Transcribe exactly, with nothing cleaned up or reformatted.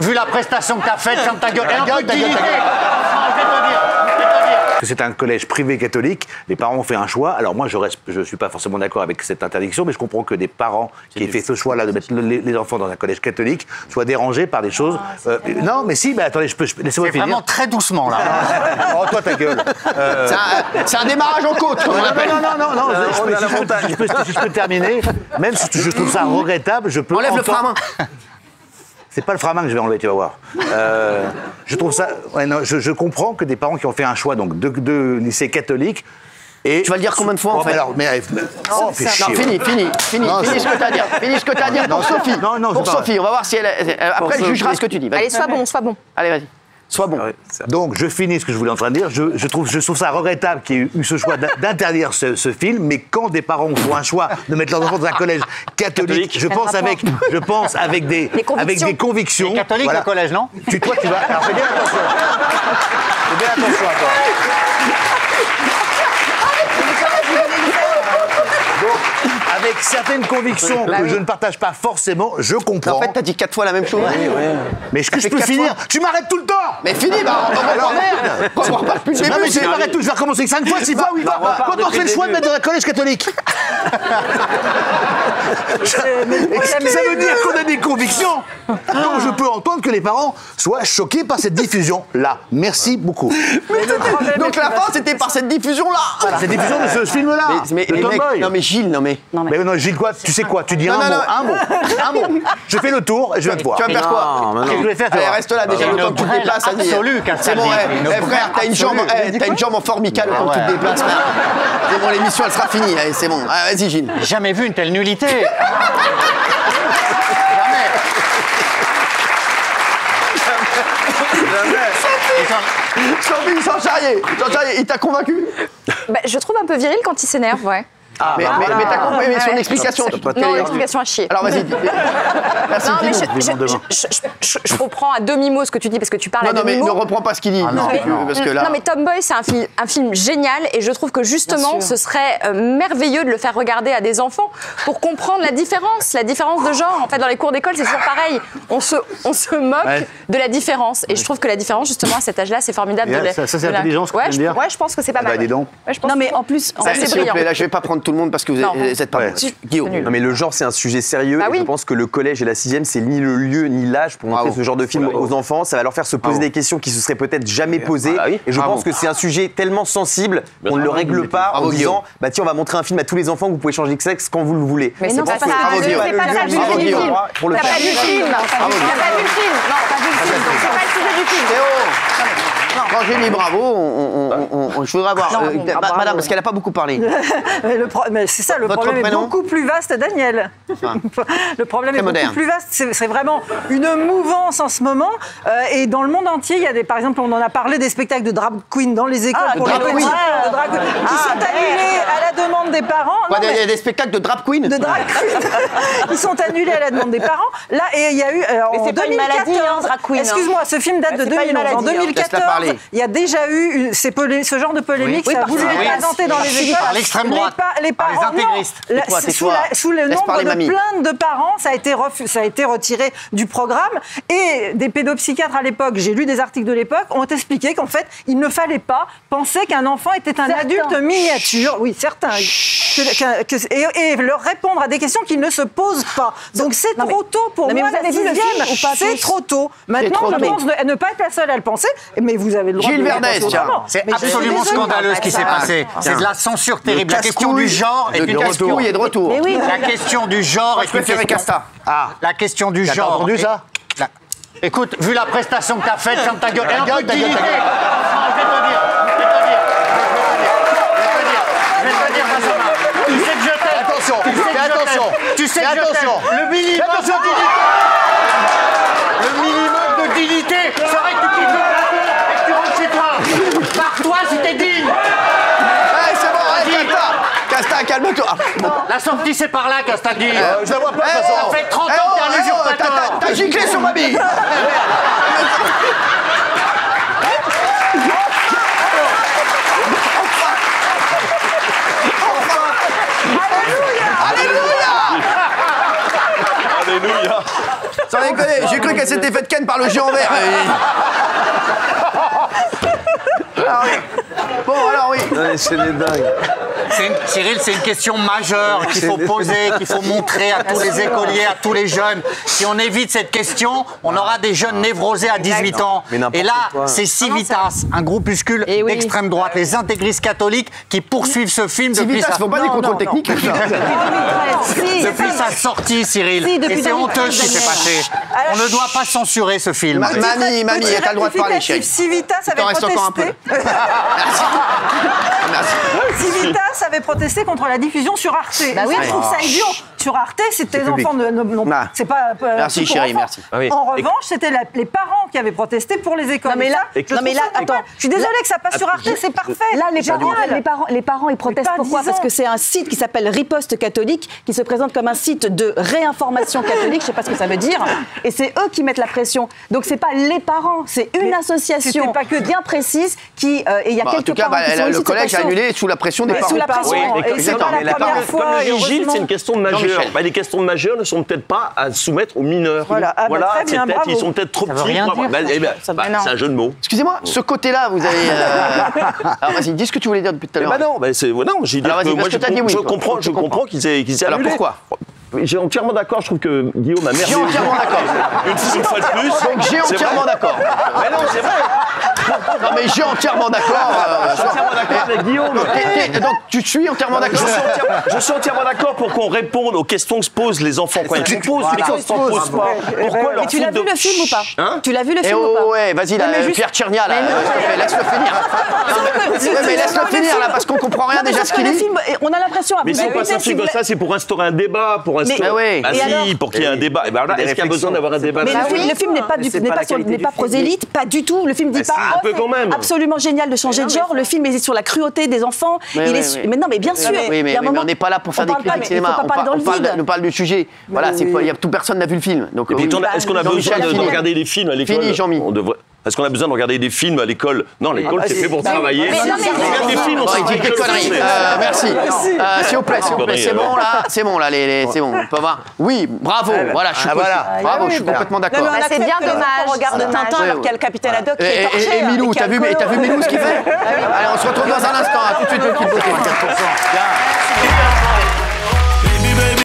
vu la prestation que t'as faite, ferme ta gueule. Et un peu de dignité. C'est un collège privé catholique, les parents ont fait un choix. Alors moi, je ne suis pas forcément d'accord avec cette interdiction, mais je comprends que des parents qui aient fait ce choix-là de mettre les, les enfants dans un collège catholique soient dérangés par des choses... Ah, euh, non, mais si, mais attendez, je peux... Laissez-moi finir. C'est vraiment très doucement, là. Oh, toi, ta gueule. Euh... C'est un, un démarrage en côte, comme on appelle. Non, non, non, non, non, je peux, si, je, peux, je, peux, si je peux terminer, même si je trouve ça regrettable, je peux... Enlève entendre... le frein. C'est pas le frein que je vais enlever, tu vas voir. Euh, je trouve ça... Ouais, non, je, je comprends que des parents qui ont fait un choix donc, de, de lycée catholique... Et tu vas le dire combien de fois, en oh, fait mais alors, mais, oh, fais chier, non, fini, ouais. fini, fini, non, fini ce que tu as à dire. Fini ce que tu as à dire pour Sophie. Non, non, pour Sophie, on va voir si elle... elle après, elle jugera ce que tu dis. Allez, sois bon, sois bon. Allez, vas-y. Sois bon. Donc, je finis ce que je voulais en train de dire. Je, je, trouve, je trouve ça regrettable qu'il y ait eu ce choix d'interdire ce, ce film, mais quand des parents font un choix de mettre leurs enfants dans un collège catholique, je pense avec, je pense avec des, avec des convictions. Les catholiques, voilà. Le collège, non? Tu, toi, tu vas. Alors, fais bien attention. Fais bien attention à toi. Avec certaines convictions bah que oui. je ne partage pas forcément, je comprends. En fait, t'as dit quatre fois la même chose. Oui, oui. Mais est-ce que je peux finir? Fois. Tu m'arrêtes tout le temps. Mais finis, bah, on va alors merde. On va pas depuis le début. Non, mais tu m'arrêtes tout. Je vais recommencer cinq fois, six fois, huit fois. Quand on fait le choix de mettre dans un collège catholique. Ça veut dire qu'on a des convictions. Donc je peux entendre que les parents soient choqués par cette diffusion-là. Merci beaucoup. Donc la fin, c'était par cette diffusion-là. Voilà. Cette diffusion de ce film-là. Mais, mais, Tom Boy. Non mais Gilles, non mais... Non mais, mais non, Gilles quoi? Tu sais quoi? Tu dis non, un, non, mot, non. un mot, un mot, un mot. Je fais le tour et je vais te voir. Tu vas me faire quoi? Qu'est-ce que je vais faire? Allez, reste là déjà, le temps que tu te déplaces. Absolue, c'est bon, eh, frère, t'as une jambe, eh, t'as une jambe en formica le temps que tu te déplaces. C'est bon, l'émission elle sera finie, allez, c'est bon. Ah, vas-y Gilles. Jamais vu une telle nullité. Jamais. Sophie, Jean Charrier, Jean Charrier, il t'a convaincu? Bah, je trouve un peu viril quand il s'énerve, ouais. Ah, mais, mais, mais t'as compris, mais son ouais. explication. Non, l'explication à chier. Alors vas-y. Merci. Non, mais je, je, je, je, je, je reprends à demi-mot ce que tu dis parce que tu parles non, à demi-mot. Non, mais ne reprends pas ce qu'il dit. Ah, non, parce mais, que, parce que là... non, mais Tom Boy, c'est un film, un film génial et je trouve que justement, ce serait euh, merveilleux de le faire regarder à des enfants pour comprendre la différence, la différence de genre. En fait, dans les cours d'école, c'est toujours pareil. On se, on se moque ouais. de la différence et je trouve que la différence, justement, à cet âge-là, c'est formidable. Yeah, de ça, ça c'est intelligent, ce que tu veux dire. Ouais, je pense que c'est pas mal. Bah, dis donc. Ouais, je pense non, mais en plus, c'est brillant. Là, je vais pas prendre tout le monde parce que vous êtes pas Guillaume. Non mais le genre c'est un sujet sérieux bah et oui. je pense que le collège et la sixième c'est ni le lieu ni l'âge pour montrer ce genre de film aux enfants. Ça va leur faire se poser des questions qui se seraient peut-être jamais posées ah, oui. et je Bravo. pense que c'est un sujet tellement sensible qu'on ne le règle pas en disant bah tiens on va montrer un film à tous les enfants que vous pouvez changer de sexe quand vous le voulez. Mais non, c'est pas ça le film. C'est pas ça le sujet du film. T'as pas vu le film. T'as pas vu le film. Non, t'as vu le film. C'est pas le sujet du film. Quand j'ai dit bravo, on, on, on, on, je voudrais avoir... Non, euh, bon, bah, ah, madame, parce qu'elle n'a pas beaucoup parlé. Mais c'est ça, le Votre problème prénom? est beaucoup plus vaste, Daniel. Ah. Le problème Très est beaucoup moderne. plus vaste. C'est vraiment une mouvance en ce moment. Euh, et dans le monde entier, il y a des... Par exemple, on en a parlé des spectacles de drag queen dans les écoles Ah, pour drag les queen. petits, de drag queen, qui Ah, sont annulés à la demande des parents. Quoi, Non, il y mais- a des spectacles de drag queen de drag queen. Ils sont annulés à la demande des parents. Là, et il y a eu euh, Mais en c'est pas une maladie, hein, drag queen, hein. Excuse-moi, ce film date Ouais, de c'est pas deux mille une onze. En maladie, hein. deux mille quatorze, Laisse-la parler. il y a déjà eu une- ces polé- ce genre de polémique. Oui, ça a parce voulu que- être oui. présenté dans les écoles. Par l'extrême droite. Les, pa- les Par les parents, non. intégristes. La- Tais-toi, sous, tais-toi. la- sous le Laisse nombre parler de mamie. plaintes de parents, ça a été refu- ça a été retiré du programme. Et des pédopsychiatres à l'époque, j'ai lu des articles de l'époque, ont expliqué qu'en fait, il ne fallait pas penser qu'un enfant était un Certains. adulte miniature. Oui, certains. Que- que- que- et, et leur répondre à des questions qu'ils ne se posent pas. Donc c'est Non, mais- trop tôt pour Non, mais moi. vous avez la vu le sixième. film ou pas C'est tous trop tôt. Maintenant, trop je tôt. pense de- ne pas être la seule à le penser, mais vous avez le droit Gilles de le Verdez, penser tiens. autrement. C'est Mais je suis absolument désolée. scandaleux ce qui s'est Ah, passé. tiens. C'est de la censure terrible. Le La question du casse-couille genre est de une retour. question. Il est de retour. Mais oui. La question du genre Moi, est je une préférais question. Casta. Ah, La question du t'as genre. entendu est- ça? La- Écoute, vu la prestation que t'as faite, ferme ta gueule. Et un gueule, peu de ta gueule, dignité. ta gueule. Non, je vais te le dire. Je vais te le dire. Je vais te le dire. Je vais te le dire, Benjamin. Tu sais que je t'aime. Attention, Tu sais que fais je attention. t'aime. Tu sais Fais que je attention. t'aime. Le minimum Fais attention, de dignité. Le minimum de dignité serait que tu quittes le plateau et que tu rentres chez toi. Pars-toi si t'es digne. Allez, c'est bon, allez, Casta. Casta, calme-toi. La sortie, c'est par là, Castaldi. Euh, je la vois pas, de toute Eh, façon. Ça fait trente Eh, ans que t'es oh, un eh, oh, usurpateur. t'as- t'as- T'as giclé sur ma bille. Alléluia. Alléluia. Sans déconner, j'ai cru qu'elle s'était faite ken par le géant vert. Alors, oui. Bon, alors oui. Ouais, c'est des dingues. Une, Cyril, c'est une question majeure qu'il faut poser, qu'il faut montrer à tous les écoliers, à tous les jeunes. Si on évite cette question, on aura des jeunes névrosés à dix-huit ans. Et là, c'est Civitas, un groupuscule oui. d'extrême droite, les intégristes catholiques qui poursuivent ce film depuis Civitas, sa... faut pas des contrôles techniques. Depuis sa sortie, Cyril. Si, depuis Et c'est honteux ce qui s'est passé. On ne doit pas censurer ce film. Ma- Mamie, mamie, t'as le droit de parler, chérie. Civitas Il avait t'en reste encore un peu. protesté. Merci. Civitas avait protesté contre la diffusion sur Arte. Bah oui. Ça, je trouve ça idiot. Sur Arte, c'était les enfants de. Non, Ah. c'est pas. euh, Merci, tout pour chérie, enfants. merci. Ah oui. En revanche, c'était la- les parents qui avaient protesté pour les écoles. Non, mais Et là- ça, je non, trouve mais là, ça normal. attends. Je suis désolée que ça passe sur Arte, c'est parfait. Là, les parents, Génial. les, parents, les parents, ils protestent pas pourquoi? dix Parce ans. que c'est un site qui s'appelle Riposte Catholique, qui se présente comme un site de réinformation catholique, je sais pas ce que ça veut dire, et c'est eux qui mettent la pression. Donc c'est pas les parents, c'est une Mais association c'était pas que- bien précise qui, euh, et il y a Bah, en quelques tout cas, parents bah, qui sont le issus de collège cette a action. annulé sous la pression des Ouais, parents. sous la pression. Oui, mais Et comme- c'est non, pas mais la la première parole- fois. Comme le et dit Gilles, heureusement. c'est une question de majeur. Jean-Michel. Bah, les questions de majeurs ne sont peut-être pas à soumettre aux mineurs. Voilà. Ah, bah, très c'est bien, peut-être- bravo. ils sont peut-être trop Ça veut petits. rien pour dire, avoir- bah, eh ben, bah, Mais non. c'est un jeu de mots. Excusez-moi, ce côté-là, vous avez. euh, Alors vas-y, dis ce que tu voulais dire depuis tout à Mais l'heure. bah non, bah c'est ouais, non, j'ai dit Alors, que vas-y, moi parce je, que t'as dit oui, je toi. comprends, Je je comprends. comprends qu'ils aient, qu'ils aient Alors annulé. pourquoi? J'ai entièrement d'accord, je trouve que Guillaume a J'ai merveilleux. entièrement d'accord. Une une fois de plus. Donc j'ai C'est entièrement vrai. d'accord. Mais non, c'est vrai. Non mais j'ai entièrement d'accord. euh, Je suis entièrement d'accord avec Guillaume. t'es- t'es- Donc tu suis entièrement Je d'accord. suis entièrement- je suis entièrement d'accord pour qu'on réponde aux questions que se posent les enfants quand ils se posent. Mais quand ils ne s'en posent pas, pourquoi leur Mais tu l'as foutre vu de- le film ou pas? Hein Tu l'as vu le Eh film ou oh, pas? ouais, vas-y là, Non, mais juste- Pierre Tchernia là, Mais non, euh, s'il te plaît, laisse-le finir. Ouais, mais laisse-le finir là parce qu'on comprend rien Non, mais déjà parce ce que qu'il le dit. film, et on a l'impression. Mais vous c'est avez pas été, un si film vous comme ça, c'est pour instaurer un débat, pour instaurer. Mais oui. Ah Et si, alors pour qu'il y ait un débat. Et ben là, Des est-ce qu'il y a besoin réflexions. d'avoir un débat Mais là-dessus le film, le film n'est pas, du- c'est n'est pas pas, la sur- qualité n'est du pas film. prosélyte, pas du tout. Le film dit Bah, pas si, un oh, peu c'est quand même. absolument génial de changer de genre. Le film est sur la cruauté des enfants. Oui, Il oui, est oui. mais non, mais bien sûr. Oui, mais, il y a un oui, mais moment- on n'est pas là pour faire on des parle pas, critiques mais il cinéma. faut pas On, parler par- dans on le parle, vide. de- nous parle du sujet. Voilà, c'est pas, il y a, tout personne n'a vu le film. Donc, Et puis, oui. attends, est-ce qu'on a Jean-Michel besoin a de, de fini. regarder des films à l'école Fini, Jean-Mi. On devrait- Est-ce qu'on a besoin de regarder des films à l'école? Non, l'école, c'est fait pour travailler. mais non, mais- On regarde des films, on Bon, s'en il dit des fiche. conneries. Euh, merci. Euh, S'il vous plaît, s'il vous plaît. Conneries, C'est bon alors. là, c'est bon là, les, les- c'est bon. On peut voir. Oui, bravo. Voilà, je suis Ah, co- voilà. Bravo, je suis complètement d'accord. Bah, c'est bien dommage. On regarde Dommage. Tintin alors qu'il y a le capitaine Haddock qui Et, est et- torché. et Milou, et qui t'as a vu, le t'as vu collant. Milou ce qu'il fait? Allez, on se retrouve dans un instant. À tout de suite, le Kid Bokeh.